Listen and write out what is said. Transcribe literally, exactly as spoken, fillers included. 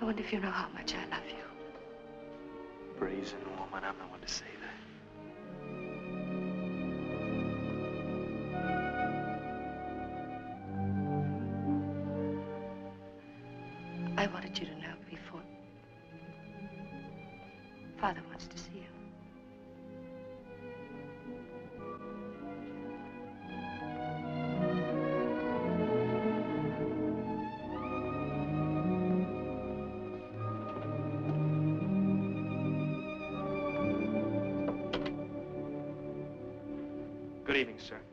I wonder if you know how much I love you. Brazen woman, I'm the one to say that. I wanted you to know before. Father wants to see you. Good evening, sir.